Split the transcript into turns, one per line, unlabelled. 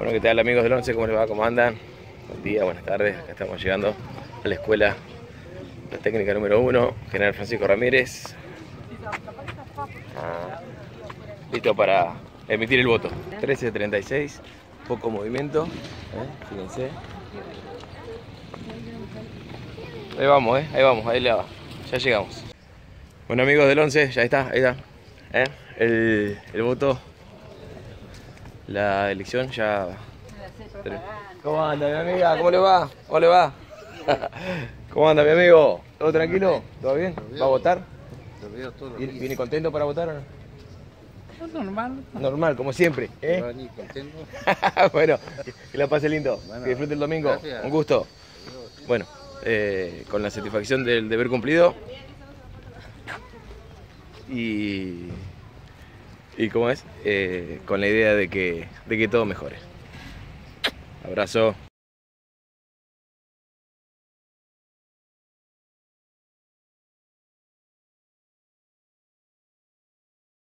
Bueno, ¿qué tal amigos del 11? ¿Cómo les va? ¿Cómo andan? Buen día, buenas tardes. Acá estamos llegando a la escuela, la técnica número 1, General Francisco Ramírez. Listo para emitir el voto. 13:36, poco movimiento, fíjense. Ahí vamos, ahí la va. Ya llegamos. Bueno amigos del 11, ya está, ahí está. El voto, la elección ya. ¿Cómo anda mi amiga? ¿Cómo le va? ¿Cómo le va? ¿Cómo anda mi amigo? ¿Todo tranquilo? ¿Todo bien? ¿Va a votar? ¿Viene contento para votar o no?
Normal.
Normal, como siempre.
Contento.
Bueno, que la pase lindo. Que disfrute el domingo.
Gracias.
Un gusto. Bueno, con la satisfacción del deber cumplido. Y ¿cómo es? Con la idea de que todo mejore. Abrazo.